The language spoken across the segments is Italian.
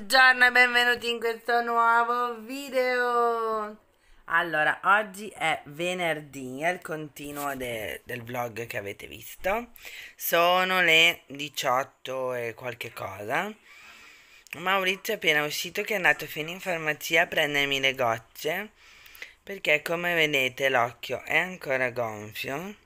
Buongiorno e benvenuti in questo nuovo video. Allora, oggi è venerdì, è il continuo del vlog che avete visto. Sono le 18 e qualche cosa. Maurizio è appena uscito che è andato fino in farmacia a prendermi le gocce perché come vedete l'occhio è ancora gonfio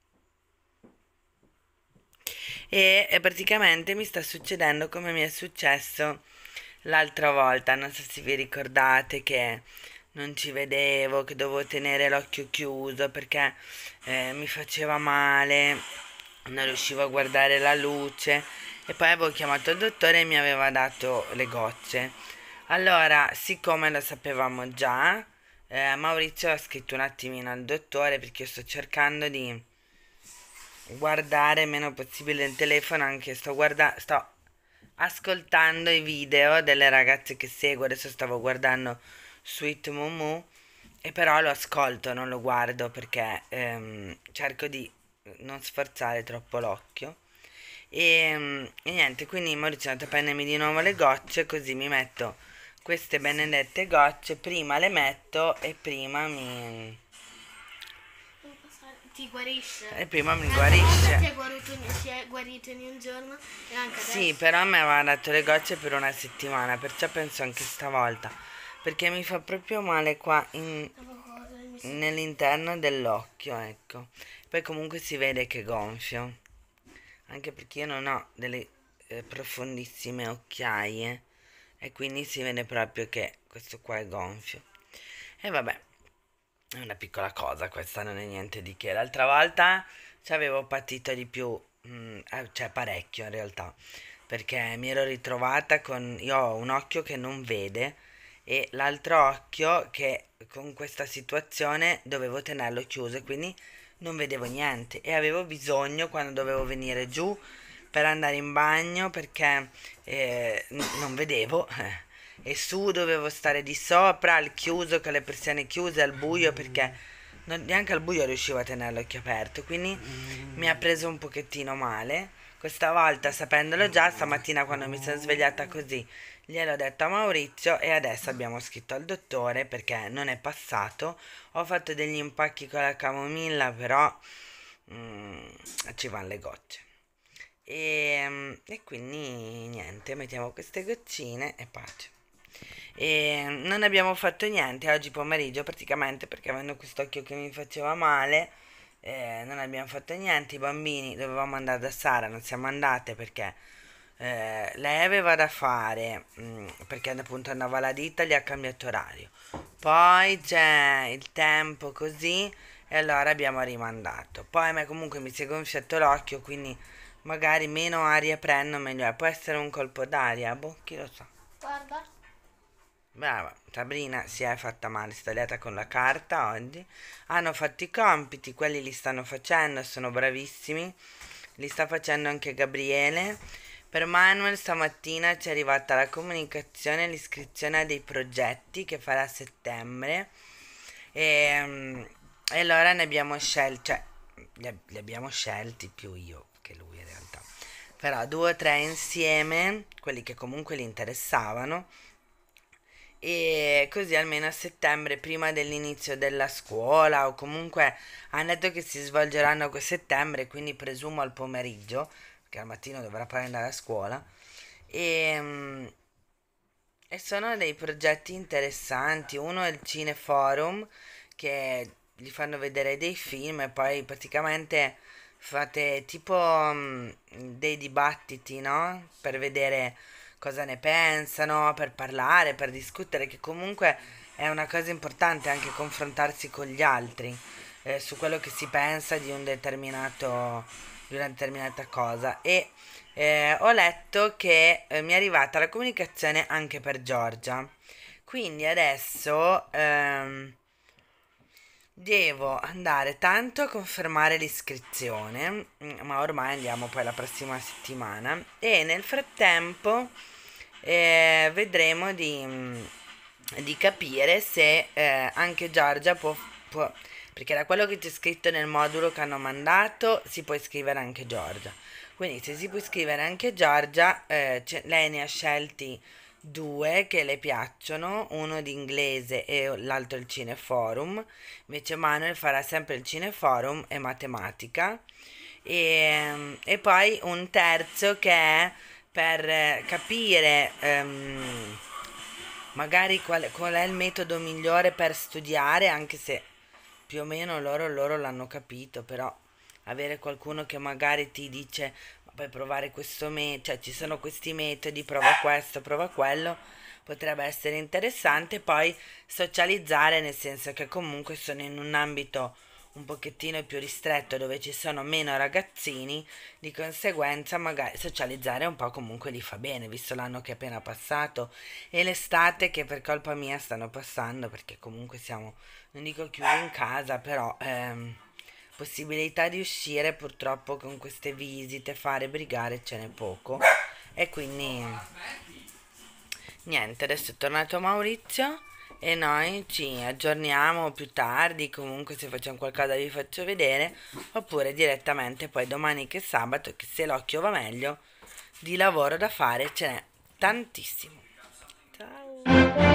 e praticamente mi sta succedendo come mi è successo l'altra volta. Non so se vi ricordate che non ci vedevo, che dovevo tenere l'occhio chiuso perché mi faceva male, non riuscivo a guardare la luce e poi avevo chiamato il dottore e mi aveva dato le gocce. Allora, siccome lo sapevamo già, Maurizio ha scritto un attimino al dottore perché io sto cercando di guardare meno possibile il telefono, anche sto ascoltando i video delle ragazze che seguo. Adesso stavo guardando Sweet Mumu e però lo ascolto, non lo guardo perché cerco di non sforzare troppo l'occhio e niente, quindi Maurizio è andato a prendermi di nuovo le gocce, così mi metto queste benedette gocce, prima le metto e prima ti guarisce. mi Guarisce. guarisce. Si è guarito in un giorno e anche adesso. Sì, però mi aveva dato le gocce per una settimana, perciò penso anche stavolta, perché mi fa proprio male qua nell'interno dell'occhio, ecco. Poi comunque si vede che è gonfio, anche perché io non ho delle profondissime occhiaie e quindi si vede proprio che questo qua è gonfio. E vabbè, è una piccola cosa, questa non è niente di che. L'altra volta ci avevo patito di più, cioè parecchio in realtà, perché mi ero ritrovata con... Io ho un occhio che non vede e l'altro occhio che con questa situazione dovevo tenerlo chiuso e quindi non vedevo niente e avevo bisogno quando dovevo venire giù per andare in bagno perché non vedevo e su dovevo stare di sopra al chiuso con le persiane chiuse al buio perché neanche al buio riuscivo a tenere l'occhio aperto, quindi mi ha preso un pochettino male. Questa volta, sapendolo già, stamattina quando mi sono svegliata così, gliel'ho detto a Maurizio e adesso abbiamo scritto al dottore perché non è passato. Ho fatto degli impacchi con la camomilla, però mm, ci vanno le gocce. E quindi niente, mettiamo queste goccine e pace. E non abbiamo fatto niente oggi pomeriggio praticamente perché avendo quest'occhio che mi faceva male, non abbiamo fatto niente. I bambini dovevamo andare da Sara, non siamo andate perché lei aveva da fare, perché appunto andava alla ditta, gli ha cambiato orario. Poi c'è il tempo così e allora abbiamo rimandato. Poi a me comunque mi si è gonfiato l'occhio, quindi magari meno aria prendo meglio è. Può essere un colpo d'aria, boh, chi lo sa. Guarda. Brava, Sabrina si è fatta male, si è tagliata con la carta oggi. Hanno fatto i compiti, quelli li stanno facendo, sono bravissimi. Li sta facendo anche Gabriele. Per Manuel stamattina ci è arrivata la comunicazione e l'iscrizione a dei progetti che farà a settembre. E, e allora ne abbiamo scelti, cioè li abbiamo scelti più io che lui in realtà. Però due o tre insieme, quelli che comunque li interessavano e così almeno a settembre, prima dell'inizio della scuola o comunque hanno detto che si svolgeranno a settembre, quindi presumo al pomeriggio, perché al mattino dovrà poi andare a scuola. E, e sono dei progetti interessanti. Uno è il Cineforum, che gli fanno vedere dei film e poi praticamente fate tipo dei dibattiti, no? Per vedere cosa ne pensano, per parlare, per discutere, che comunque è una cosa importante anche confrontarsi con gli altri su quello che si pensa di una determinata cosa. E ho letto che mi è arrivata la comunicazione anche per Giorgia. Quindi adesso devo andare tanto a confermare l'iscrizione, ma ormai andiamo poi la prossima settimana. E nel frattempo vedremo di capire se anche Giorgia può, perché da quello che c'è scritto nel modulo che hanno mandato si può iscrivere anche Giorgia. Quindi se si può iscrivere anche Giorgia, lei ne ha scelti due che le piacciono, uno di inglese e l'altro il cineforum. Invece Manuel farà sempre il cineforum e matematica. E poi un terzo che è per capire magari qual è il metodo migliore per studiare, anche se più o meno loro l'hanno capito, però avere qualcuno che magari ti dice: "Ma puoi provare questo metodo, cioè ci sono questi metodi, prova questo, prova quello", potrebbe essere interessante. Poi socializzare, nel senso che comunque sono in un ambito un pochettino più ristretto dove ci sono meno ragazzini, di conseguenza magari socializzare un po' comunque gli fa bene, visto l'anno che è appena passato e l'estate che per colpa mia stanno passando, perché comunque siamo, non dico chiusi in casa, però possibilità di uscire purtroppo con queste visite, fare, brigare ce n'è poco. E quindi niente, adesso è tornato Maurizio e noi ci aggiorniamo più tardi, comunque se facciamo qualcosa vi faccio vedere, oppure direttamente poi domani che è sabato, che se l'occhio va meglio, di lavoro da fare ce n'è tantissimo. Ciao!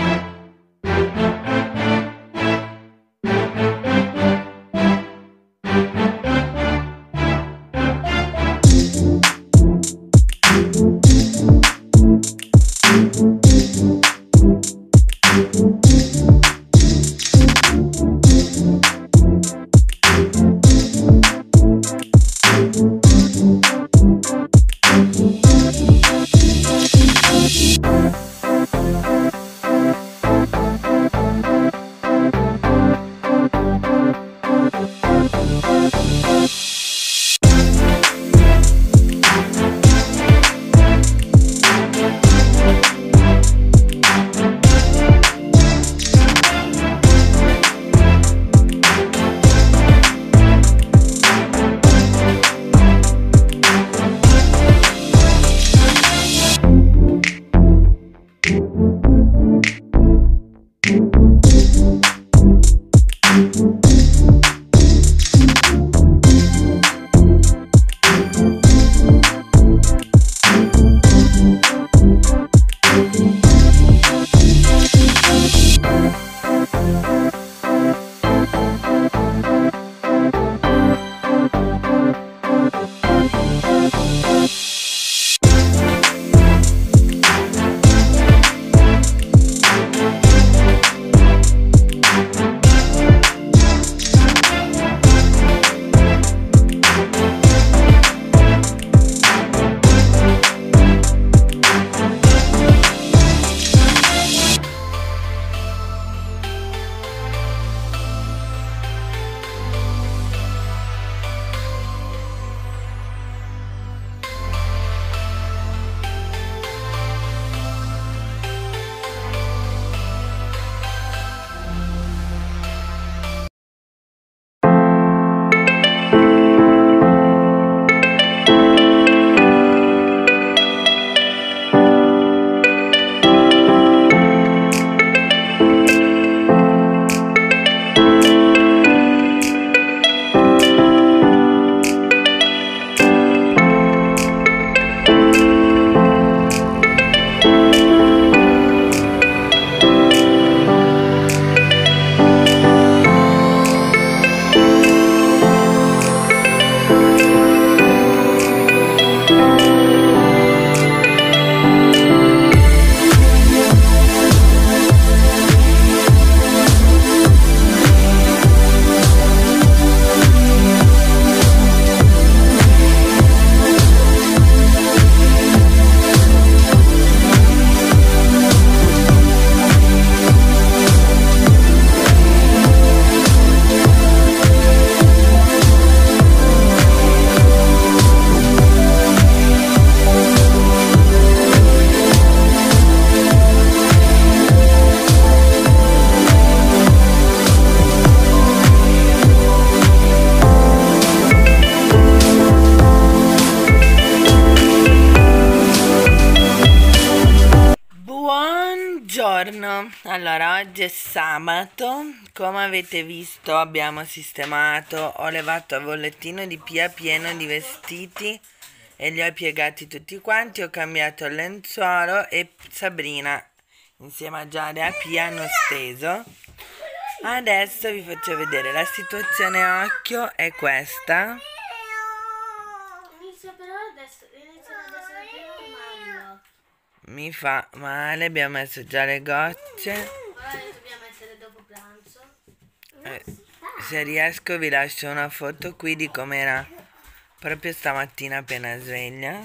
Buongiorno, allora oggi è sabato, come avete visto abbiamo sistemato, ho levato il bollettino di Pia pieno di vestiti e li ho piegati tutti quanti, ho cambiato il lenzuolo e Sabrina insieme a Giada e a Pia hanno steso. Adesso vi faccio vedere la situazione occhio è questa. Inizia però adesso, iniziano ad essere più normali. Mi fa male, abbiamo messo già le gocce. Ora le dobbiamo mettere dopo pranzo. Se riesco vi lascio una foto qui di com'era proprio stamattina appena sveglia.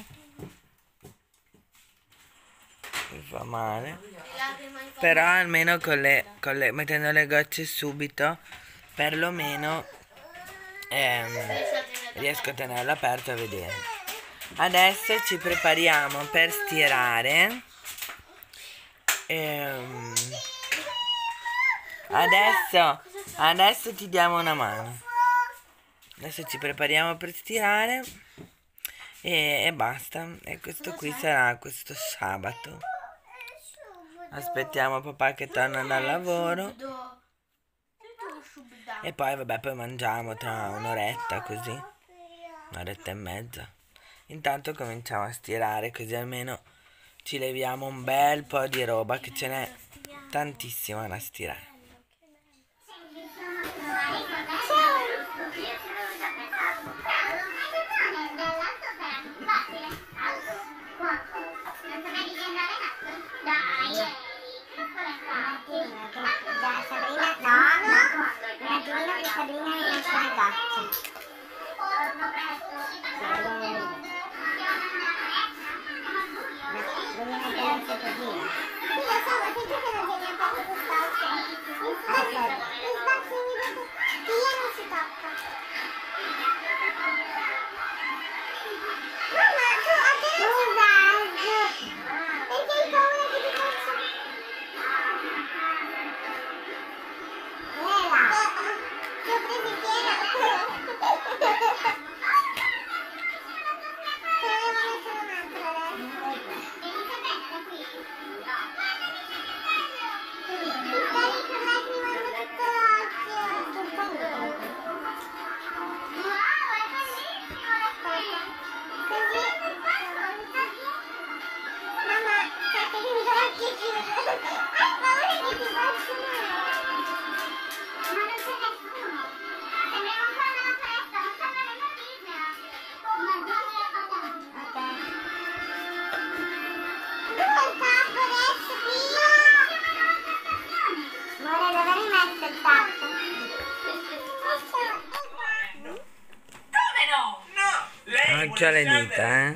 Mi fa male. Però almeno mettendo le gocce subito, perlomeno riesco a tenerlo aperto a vedere. Adesso ci prepariamo per stirare. Adesso ti diamo una mano. Adesso ci prepariamo per stirare e basta. E questo qui sarà questo sabato. Aspettiamo papà che torna dal lavoro. E poi vabbè, poi mangiamo tra un'oretta così. Un'oretta e mezza. Intanto cominciamo a stirare così almeno ci leviamo un bel po' di roba, che ce n'è tantissima da stirare. Occhio alle dita,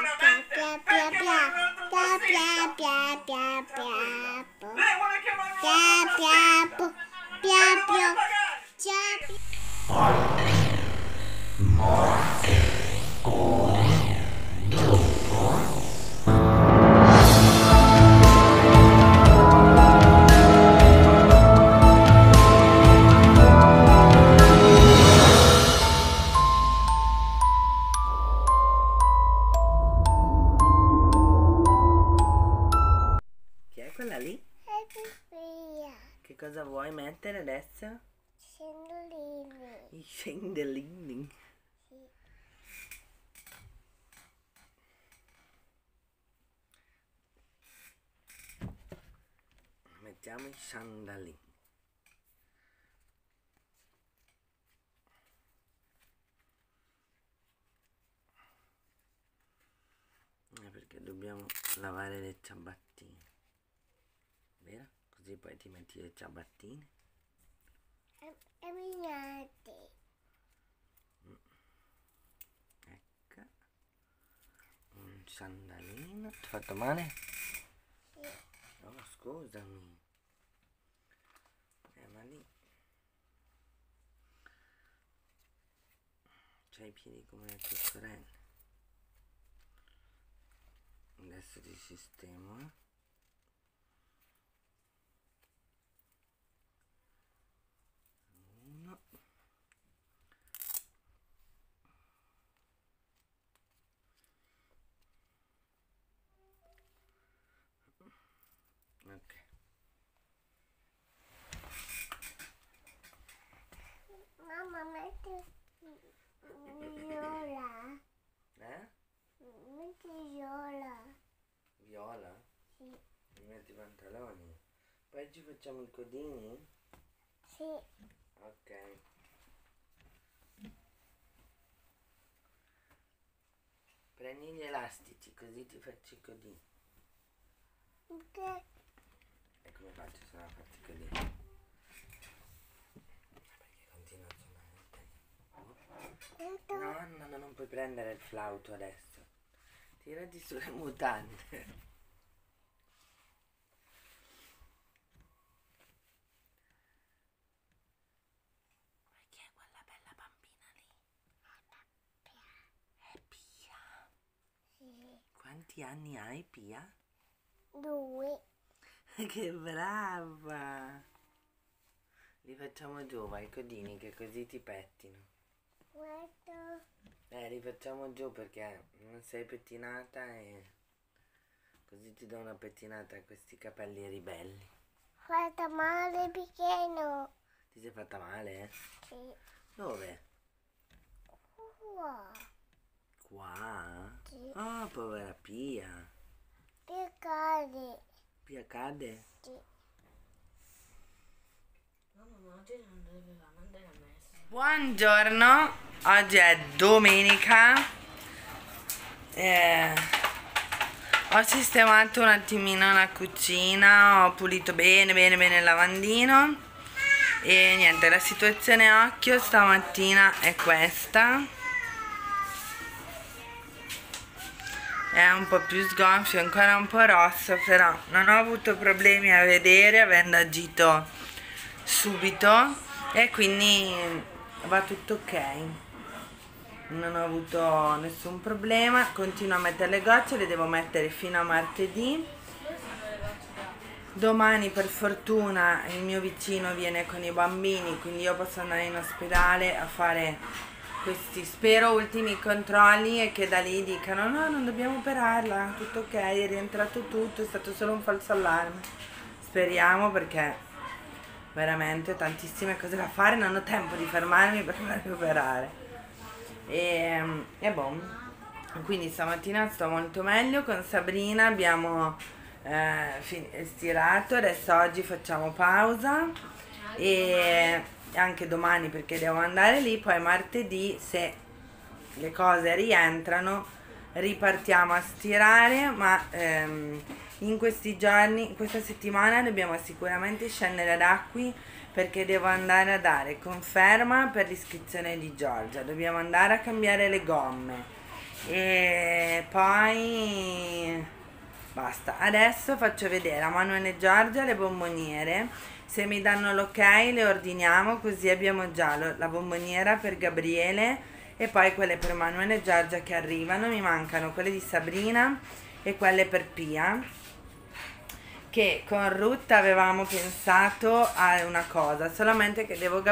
Chi è quella lì? Che cosa vuoi mettere adesso? I scendellini. Mettiamo i sandalini. Perché dobbiamo lavare le ciabattine, vero? Così poi ti metti le ciabattine. Ecco, un sandalino. Ti ho fatto male? No, scusami. Ma lì c'hai i piedi come le tue sorelle. Adesso ti sistemo, uno, ok. Mamma, metti viola. Sì. Mi metti i pantaloni? Poi ci facciamo i codini? Sì. Ok. Prendi gli elastici così ti faccio i codini. Ok. E come faccio se non faccio i codini? Perché continua a suonare? No, non puoi prendere il flauto adesso. Tirati sulle mutande. Chi è quella bella bambina lì? È Pia. Sì. Quanti anni hai, Pia? 2. Che brava! Li facciamo giù, vai, i codini, che così ti pettino. Questo. Li facciamo giù perché non sei pettinata e così ti do una pettinata a questi capelli ribelli. Fatta male piccino. Ti sei fatta male? Sì. Dove? Qua. Qua? Sì. Oh, povera Pia. Piccare. Pia cade? Sì. Mamma, ma oggi non dovevamo andare a messa. Buongiorno, oggi è domenica. Ho sistemato un attimino la cucina, ho pulito bene il lavandino e niente, la situazione occhio stamattina è questa. È un po' più sgonfio, ancora un po' rosso, però non ho avuto problemi a vedere avendo agito subito e quindi va tutto ok. Non ho avuto nessun problema, continuo a mettere le gocce, le devo mettere fino a martedì. Domani per fortuna il mio vicino viene con i bambini, quindi io posso andare in ospedale a fare questi, spero, ultimi controlli e che da lì dicano no, non dobbiamo operarla, tutto ok, è rientrato tutto, è stato solo un falso allarme. Speriamo, perché veramente ho tantissime cose da fare, non ho tempo di fermarmi per farmi operare. E boh, quindi stamattina sto molto meglio, con Sabrina abbiamo stirato, adesso oggi facciamo pausa e anche domani perché devo andare lì, poi martedì, se le cose rientrano, ripartiamo a stirare, ma in questi giorni, in questa settimana dobbiamo sicuramente scendere ad Acqui perché devo andare a dare conferma per l'iscrizione di Giorgia, dobbiamo andare a cambiare le gomme e poi basta. Adesso faccio vedere a Manuel e Giorgia le bomboniere, se mi danno l'ok le ordiniamo, così abbiamo già la bomboniera per Gabriele e poi quelle per Manuel e Giorgia che arrivano. Mi mancano quelle di Sabrina e quelle per Pia, che con Ruth avevamo pensato a una cosa, solamente che devo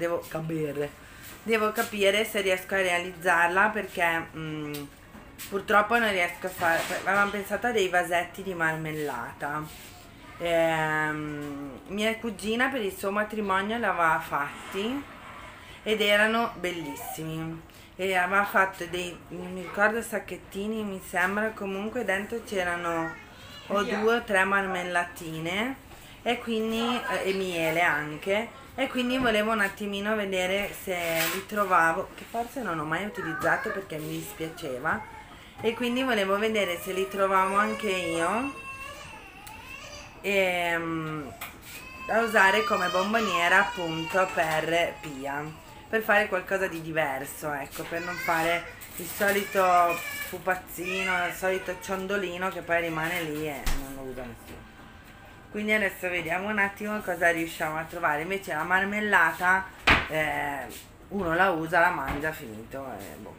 capire se riesco a realizzarla, perché purtroppo non riesco a fare. Avevamo pensato a dei vasetti di marmellata. Mia cugina per il suo matrimonio li aveva fatti ed erano bellissimi e aveva fatto dei, non mi ricordo, sacchettini, mi sembra, comunque dentro c'erano o 2 o 3 marmellatine e quindi e miele anche, e quindi volevo un attimino vedere se li trovavo, che forse non ho mai utilizzato perché mi dispiaceva, e quindi volevo vedere se li trovavo anche io da usare come bomboniera appunto per Pia, per fare qualcosa di diverso, ecco, per non fare il solito pupazzino, il solito ciondolino che poi rimane lì e non lo usa nessuno. Quindi adesso vediamo un attimo cosa riusciamo a trovare. Invece la marmellata uno la usa, la mangia, finito e boh.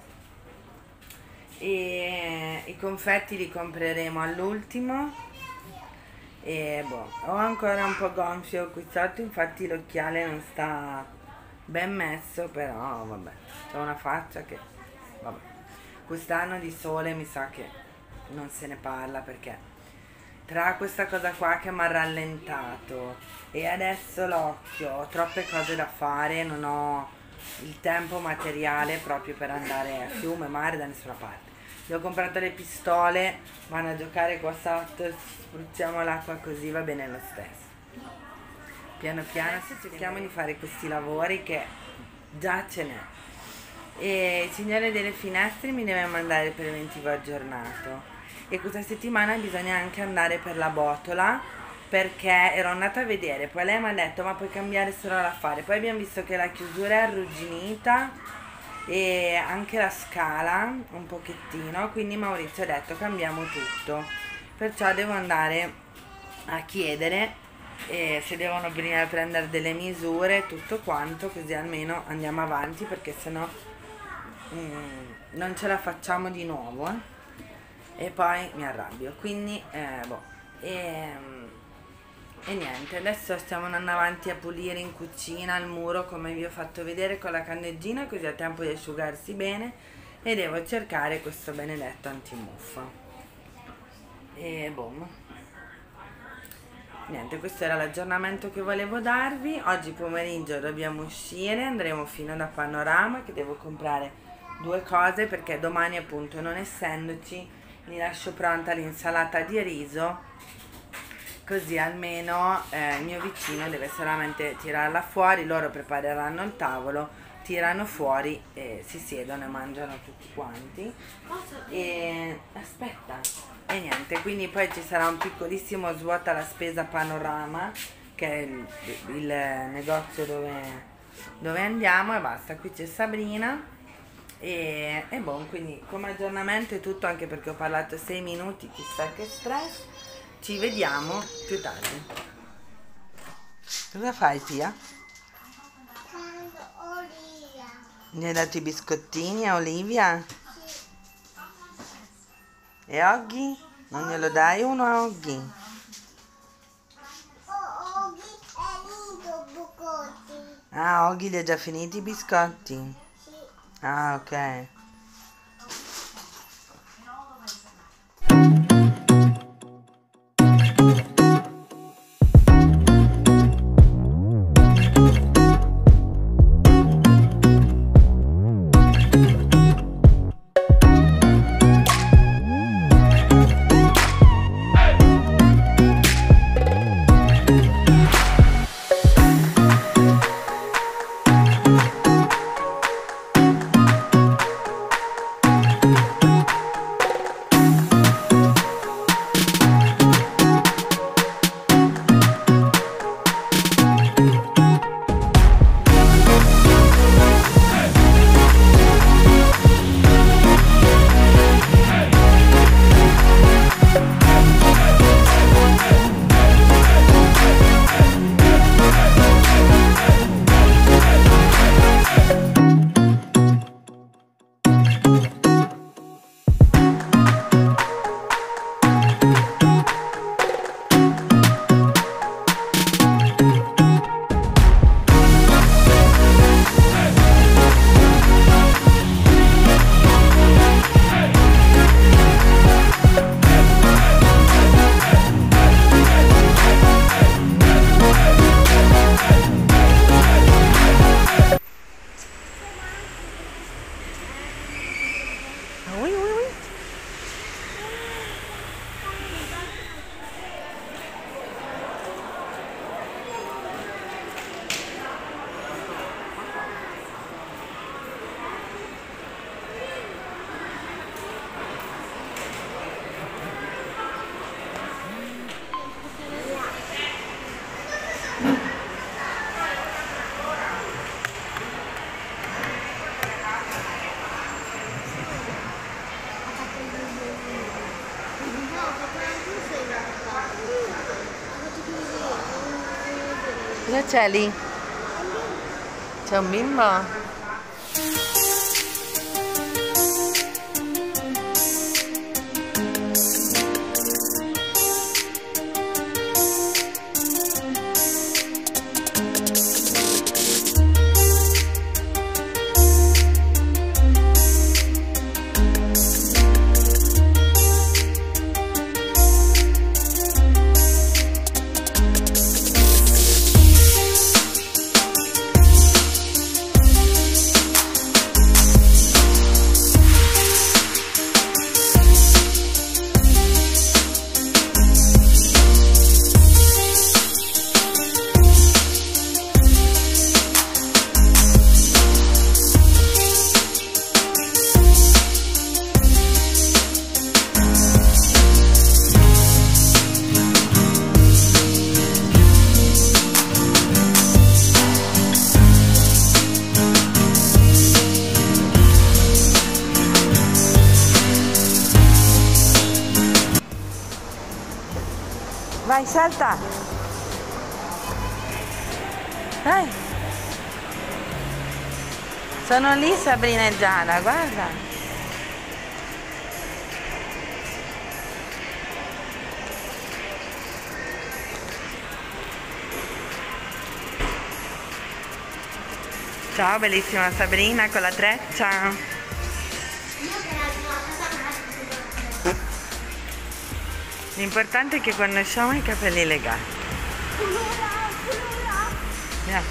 E i confetti li compreremo all'ultimo e boh, ho ancora un po' gonfio qui sotto, infatti l'occhiale non sta ben messo, però vabbè, c'ho una faccia che vabbè. Quest'anno di sole mi sa che non se ne parla, perché tra questa cosa qua che mi ha rallentato e adesso l'occhio, ho troppe cose da fare, non ho il tempo materiale proprio per andare a fiume, mare, da nessuna parte. gli ho comprato le pistole, vanno a giocare qua sotto, spruzziamo l'acqua così va bene lo stesso. Piano piano cerchiamo di fare questi lavori che già ce n'è. E il signore delle finestre mi deve mandare il preventivo aggiornato e questa settimana bisogna anche andare per la botola, perché ero andata a vedere, poi lei mi ha detto ma puoi cambiare solo l'affare, poi abbiamo visto che la chiusura è arrugginita e anche la scala un pochettino, quindi Maurizio ha detto cambiamo tutto, perciò devo andare a chiedere se devono venire a prendere delle misure, tutto quanto, così almeno andiamo avanti, perché sennò non ce la facciamo di nuovo e poi mi arrabbio, quindi e niente, adesso stiamo andando avanti a pulire in cucina il muro come vi ho fatto vedere con la candeggina, così ha tempo di asciugarsi bene, e devo cercare questo benedetto antimuffa e boom. Niente, questo era l'aggiornamento che volevo darvi. Oggi pomeriggio dobbiamo uscire, andremo fino da Panorama, che devo comprare 2 cose, perché domani appunto non essendoci mi lascio pronta l'insalata di riso, così almeno il mio vicino deve solamente tirarla fuori, loro prepareranno il tavolo, tirano fuori e si siedono e mangiano tutti quanti. E aspetta, e niente, quindi poi ci sarà un piccolissimo svuota la spesa Panorama, che è il negozio dove andiamo, e basta. Qui c'è Sabrina e buon, quindi come aggiornamento è tutto, anche perché ho parlato 6 minuti, chissà che stress. Ci vediamo più tardi. Cosa fai, Pia? Gli hai dato i biscottini a Olivia? E Oggi? Non glielo dai uno a Oggi? Oggi è finito i biscotti. Ah, Oggi li ha già finiti i biscotti? Sì. Ah, ok. Cosa c'è lì? C'è un bimbo? Vai, salta. Dai. Sono lì Sabrina e Giada, guarda. Ciao bellissima Sabrina con la treccia. L'importante è che conosciamo i capelli legati. Andiamo.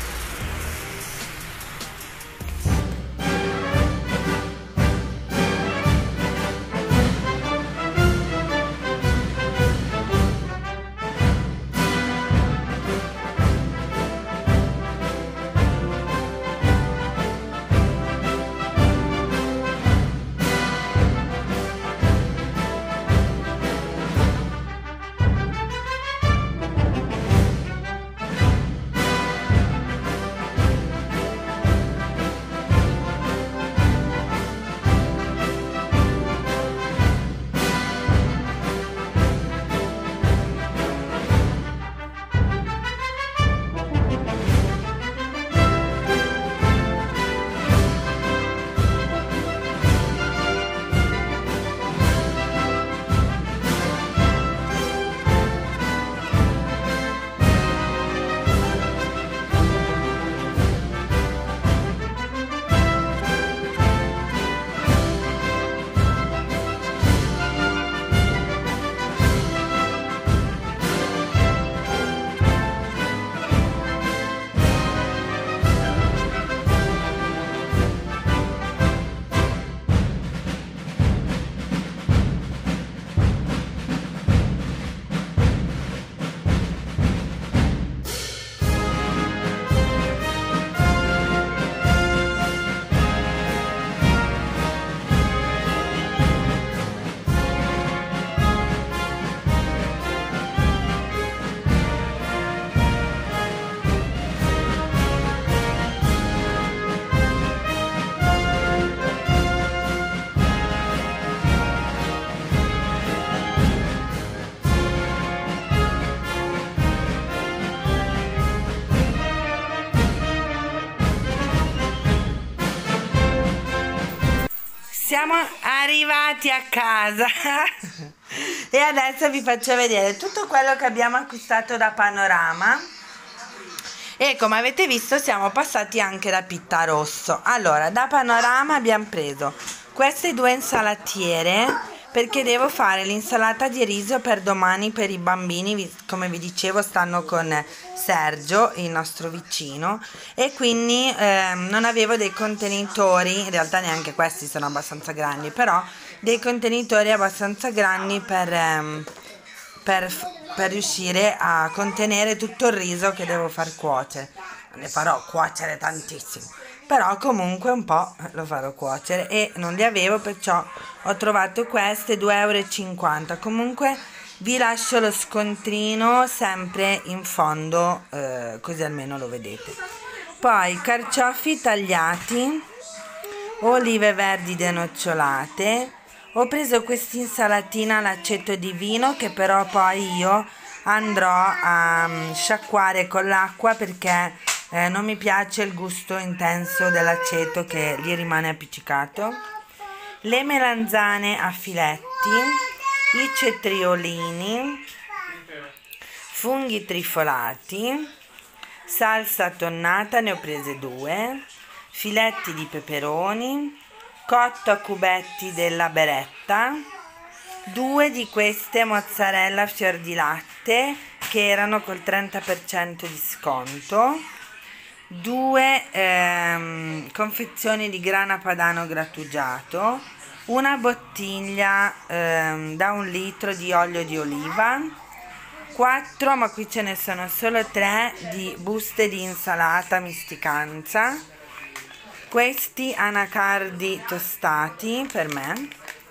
Siamo arrivati a casa e adesso vi faccio vedere tutto quello che abbiamo acquistato da Panorama e come avete visto siamo passati anche da Pitta Rosso. Allora, da Panorama abbiamo preso queste due insalatiere perché devo fare l'insalata di riso per domani per i bambini, come vi dicevo stanno con Sergio, il nostro vicino, e quindi non avevo dei contenitori, in realtà neanche questi sono abbastanza grandi, però dei contenitori abbastanza grandi per riuscire a contenere tutto il riso che devo far cuocere. Ne farò cuocere tantissimo, però comunque un po' lo farò cuocere e non li avevo, perciò ho trovato queste 2,50 €. Comunque vi lascio lo scontrino sempre in fondo, così almeno lo vedete. Poi carciofi tagliati, olive verdi denocciolate. Ho preso questa insalatina all'aceto di vino che però poi io andrò a sciacquare con l'acqua perché non mi piace il gusto intenso dell'aceto che gli rimane appiccicato. Le melanzane a filetti, i cetriolini, funghi trifolati, salsa tonnata, ne ho prese 2, filetti di peperoni, cotto a cubetti della beretta, 2 di queste mozzarella fior di latte che erano col 30% di sconto, 2 confezioni di grana padano grattugiato, una bottiglia da 1 litro di olio di oliva, 4, ma qui ce ne sono solo 3, di buste di insalata misticanza, questi anacardi tostati per me,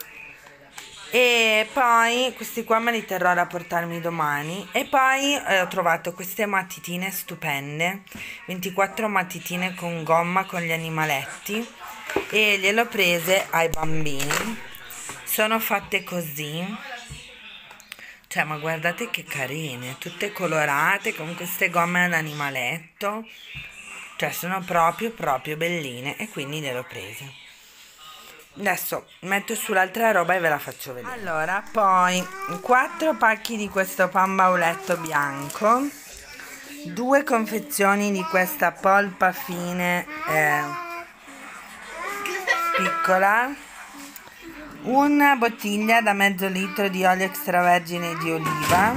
e poi questi qua me li terrò da portarmi domani. E poi ho trovato queste matitine stupende, 24 matitine con gomma con gli animaletti, e gliele ho prese ai bambini. Sono fatte così, Cioè, ma guardate che carine, tutte colorate, con queste gomme ad animaletto. Cioè, sono proprio belline e quindi le ho prese. Adesso metto sull'altra roba e ve la faccio vedere. Allora, poi 4 pacchi di questo pan bauletto bianco, 2 confezioni di questa polpa fine piccola, una bottiglia da mezzo litro di olio extravergine di oliva,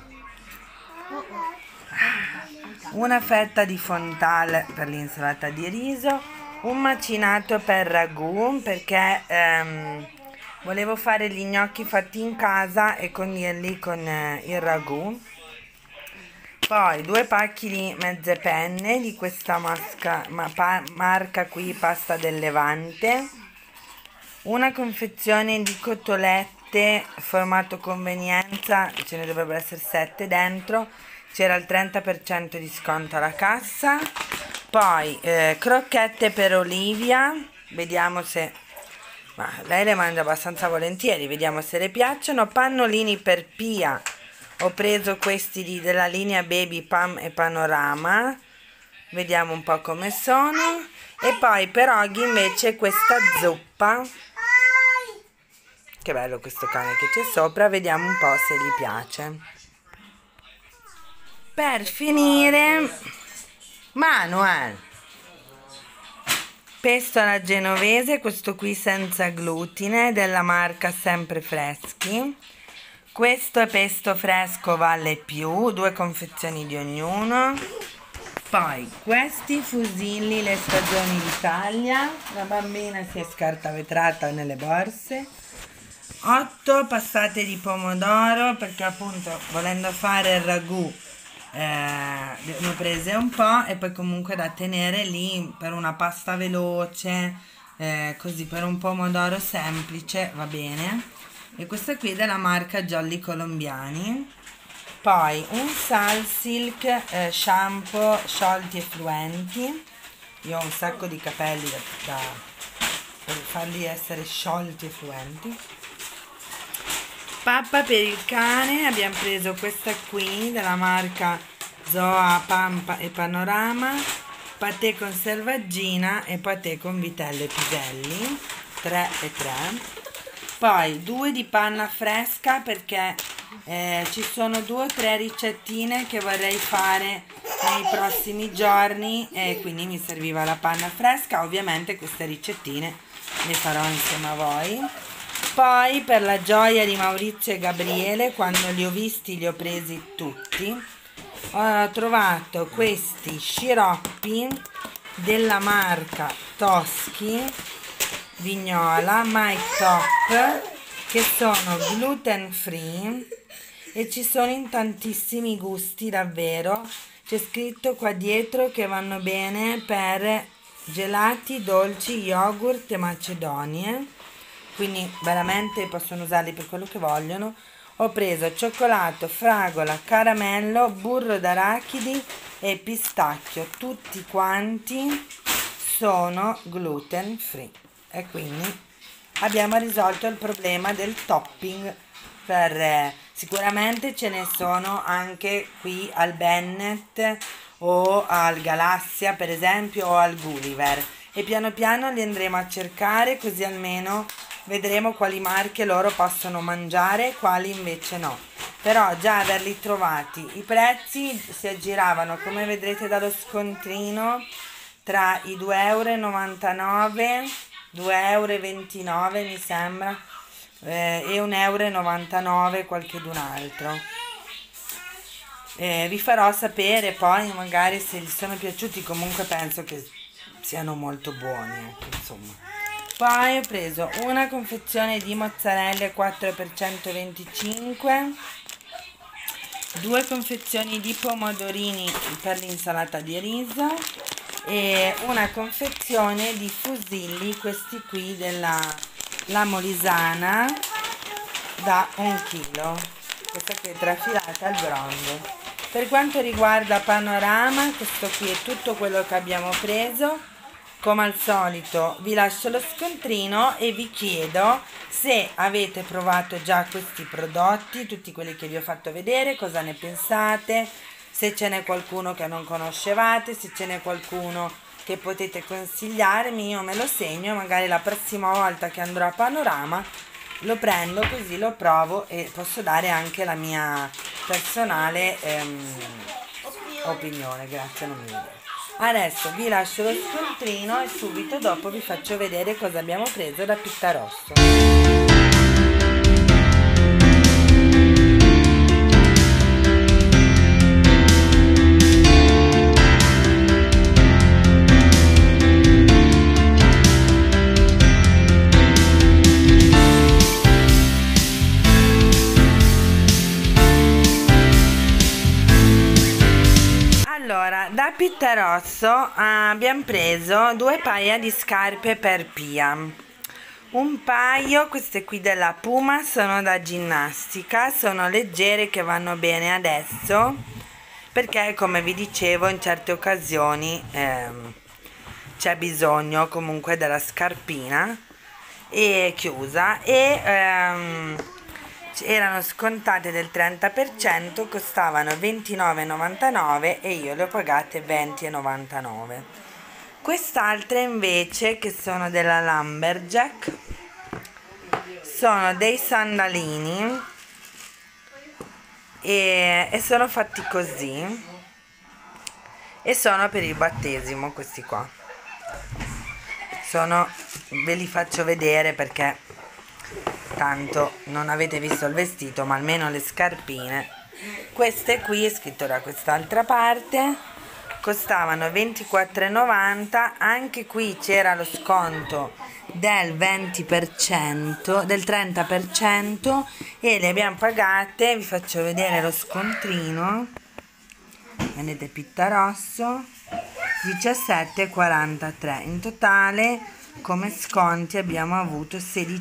una fetta di Fontal per l'insalata di riso, un macinato per ragù perché volevo fare gli gnocchi fatti in casa e condirli con il ragù. Poi 2 pacchi di mezze penne di questa marca qui, Pasta del Levante, una confezione di cotolette formato convenienza, ce ne dovrebbero essere 7 dentro, c'era il 30% di sconto alla cassa. Poi crocchette per Olivia, vediamo se, ma lei le mangia abbastanza volentieri, vediamo se le piacciono. Pannolini per Pia, ho preso questi della linea Baby Pam e Panorama, vediamo un po' come sono. E poi per Oggi invece questa zuppa, che bello questo cane che c'è sopra, vediamo un po' se gli piace. Per finire, Manuel, pesto alla genovese, questo qui senza glutine, della marca Sempre Freschi. Questo è pesto fresco Valle Più, 2 confezioni di ognuno. Poi questi fusilli Le Stagioni d'Italia, la bambina si è scartavetrata nelle borse. 8 passate di pomodoro, perché appunto volendo fare il ragù ne ho prese un po', e poi comunque da tenere lì per una pasta veloce, così per un pomodoro semplice va bene. E questa qui è della marca Jolly Colombiani. Poi un Sunsilk shampoo sciolti e fluenti, io ho un sacco di capelli per farli essere sciolti e fluenti. Pappa per il cane, abbiamo preso questa qui della marca Zoa, Pampa e Panorama, patè con selvaggina e patè con vitello e piselli, 3 e 3. Poi 2 di panna fresca perché ci sono 2 o 3 ricettine che vorrei fare nei prossimi giorni e quindi mi serviva la panna fresca. Ovviamente queste ricettine le farò insieme a voi. Poi per la gioia di Maurizio e Gabriele, quando li ho visti li ho presi tutti, ho trovato questi sciroppi della marca Toschi Vignola My Top, che sono gluten free e ci sono in tantissimi gusti davvero. C'è scritto qua dietro che vanno bene per gelati, dolci, yogurt e macedonie, quindi veramente possono usarli per quello che vogliono. Ho preso cioccolato, fragola, caramello, burro d'arachidi e pistacchio, tutti quanti sono gluten free e quindi abbiamo risolto il problema del topping. Sicuramente ce ne sono anche qui al Bennett o al Galassia per esempio, o al Gulliver, e piano piano li andremo a cercare, così almeno vedremo quali marche loro possono mangiare e quali invece no. Però già averli trovati, i prezzi si aggiravano, come vedrete dallo scontrino, tra i 2,99 €, 2,29 € mi sembra, e 1,99 € qualche d'un altro. Vi farò sapere poi magari se gli sono piaciuti, comunque penso che siano molto buoni, ecco, insomma. Poi ho preso una confezione di mozzarelle 4x125, 2 confezioni di pomodorini per l'insalata di riso e una confezione di fusilli, questi qui della La Molisana, da 1 chilo. Questa qui è trafilata al brondo. Per quanto riguarda Panorama, questo qui è tutto quello che abbiamo preso. come al solito vi lascio lo scontrino e vi chiedo se avete provato già questi prodotti, tutti quelli che vi ho fatto vedere, cosa ne pensate, se ce n'è qualcuno che non conoscevate, se ce n'è qualcuno che potete consigliarmi, io me lo segno, magari la prossima volta che andrò a Panorama lo prendo, così lo provo e posso dare anche la mia personale opinione. Grazie, non mi vedo. Adesso vi lascio lo scontrino e subito dopo vi faccio vedere cosa abbiamo preso da Pittarosso. Allora, da Pittarosso abbiamo preso 2 paia di scarpe per Pia. Un paio, queste qui della Puma, sono da ginnastica, sono leggere che vanno bene adesso, perché come vi dicevo in certe occasioni c'è bisogno comunque della scarpina e chiusa e erano scontate del 30%, costavano 29,99 e io le ho pagate 20,99. Quest'altra invece, che sono della Lumberjack, sono dei sandalini e sono fatti così e sono per il battesimo. Questi qua sono, ve li faccio vedere perché tanto non avete visto il vestito, ma almeno le scarpine. Queste qui, è scritto da quest'altra parte, costavano 24,90. Anche qui c'era lo sconto del 20%, del 30%, e le abbiamo pagate, vi faccio vedere lo scontrino, vedete, Pittarosso, 17,43. In totale come sconti abbiamo avuto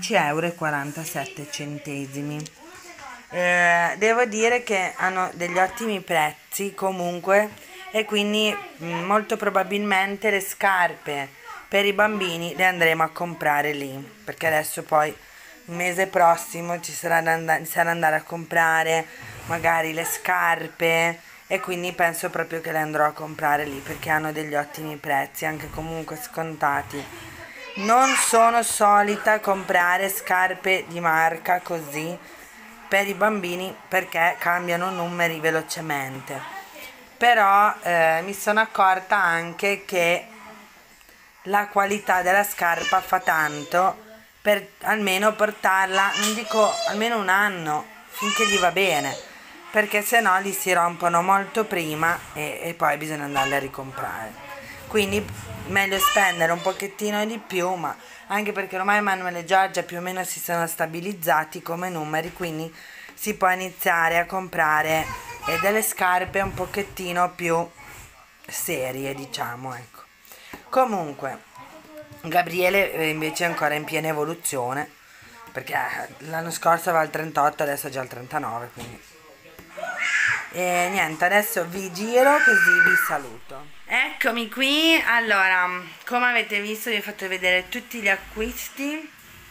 16,47 €. Devo dire che hanno degli ottimi prezzi comunque, e quindi molto probabilmente le scarpe per i bambini le andremo a comprare lì, perché adesso poi il mese prossimo ci sarà da andare a comprare magari le scarpe, e quindi penso proprio che le andrò a comprare lì perché hanno degli ottimi prezzi, anche comunque scontati. Non sono solita comprare scarpe di marca così per i bambini perché cambiano numeri velocemente, però mi sono accorta anche che la qualità della scarpa fa tanto per almeno portarla, non dico almeno un anno, finché gli va bene, perché se no li si rompono molto prima e poi bisogna andarle a ricomprare. Quindi meglio spendere un pochettino di più, ma anche perché ormai Emanuele e Giorgia più o meno si sono stabilizzati come numeri, quindi si può iniziare a comprare delle scarpe un pochettino più serie, diciamo, ecco. Comunque Gabriele invece è ancora in piena evoluzione, perché l'anno scorso aveva il 38, adesso è già il 39, quindi e niente, adesso vi giro così vi saluto. Eccomi qui. Allora, come avete visto vi ho fatto vedere tutti gli acquisti.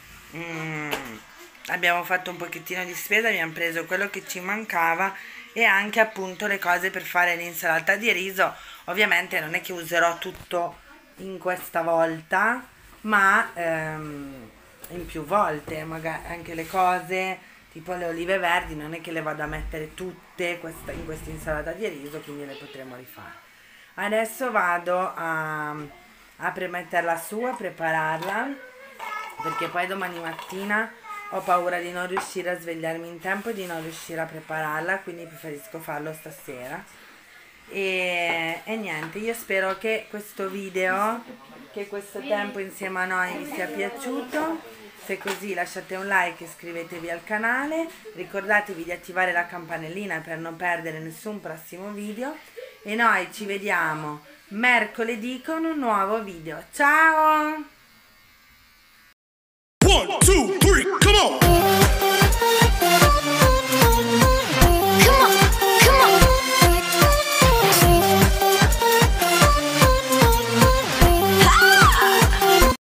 Abbiamo fatto un pochettino di spesa, abbiamo preso quello che ci mancava e anche appunto le cose per fare l'insalata di riso. Ovviamente non è che userò tutto in questa volta, ma in più volte, magari anche le cose tipo le olive verdi non è che le vado a mettere tutte in questa insalata di riso, quindi le potremo rifare. Adesso vado a premetterla su, a prepararla, perché poi domani mattina ho paura di non riuscire a svegliarmi in tempo e di non riuscire a prepararla, quindi preferisco farlo stasera. E niente, io spero che questo video, che questo tempo insieme a noi vi sia piaciuto. Se è così lasciate un like e iscrivetevi al canale, ricordatevi di attivare la campanellina per non perdere nessun prossimo video e noi ci vediamo mercoledì con un nuovo video. Ciao! 1, 2, 3